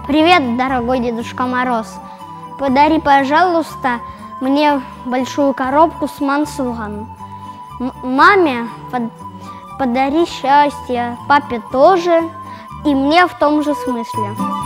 Привет, дорогой Дедушка Мороз. Подари, пожалуйста, мне большую коробку с мансуром. Маме подари счастье, папе тоже, и мне в том же смысле.